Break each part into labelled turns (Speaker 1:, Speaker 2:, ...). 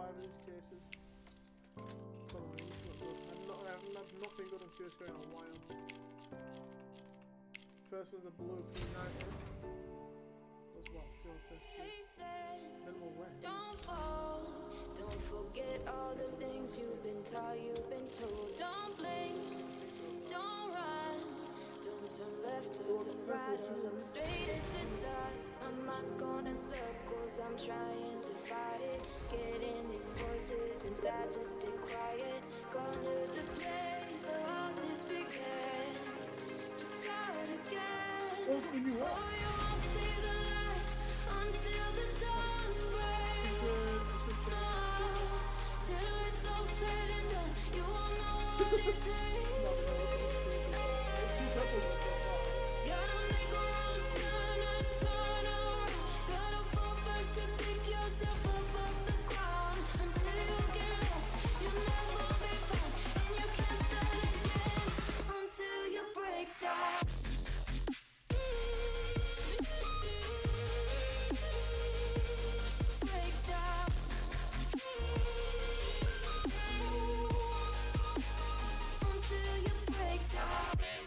Speaker 1: 5 in these cases. Come on, this is not good. I haven't had nothing good on CSGO in a while. First was a blue P90. Was what? Field testing. Minimal wet.
Speaker 2: Don't fall, don't forget all the things you've been taught, you've been told. Don't blink, don't run, don't turn left or turn right or look straight at the sun. My mind's going in circles, I'm trying to fight it. Getting these voices inside to stay quiet. Gone to the place where all this began. Just start again. Oh, you won't see the light until the dawn breaks. No, till it's all said and done, you won't know what it takes. Gotta make a wrong turn and turn around. Gotta fall fast to pick yourself up off the ground. Until you get lost, you'll never be found. And you can't start again until you break down. Break down. Until you break down.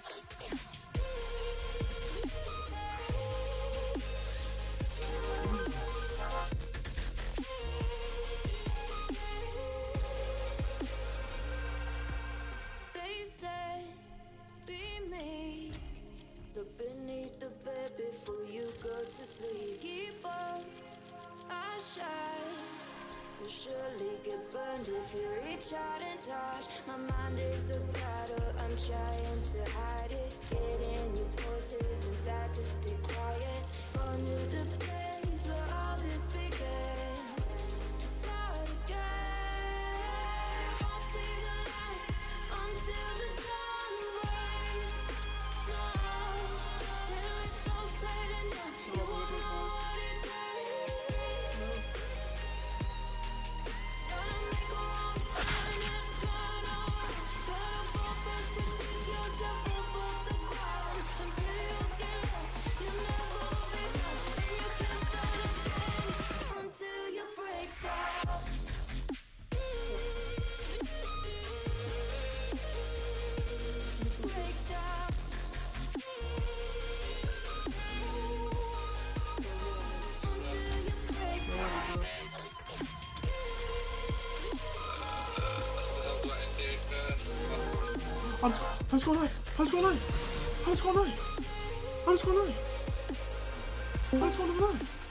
Speaker 2: They say, be meek. Look beneath the bed before you go to sleep. Keep up, I shine. You'll surely get burned if you reach out and touch. My mind is a battle, I'm trying to hide it. Getting these voices inside to stay quiet. Gone to the place where all this began. Just start again. You won't see the light until the dawn breaks. No, till it's all said and done, you won't know what it takes. Gotta make a wrong turn and turn around. Gotta fall fast to pick yourself up off the ground. Until you get lost, you'll never be found. And you can't start again until you break down. Break down. Until you break down.
Speaker 3: Let's go live. Let's go live. Let's go live. Let's go live. Let's go live.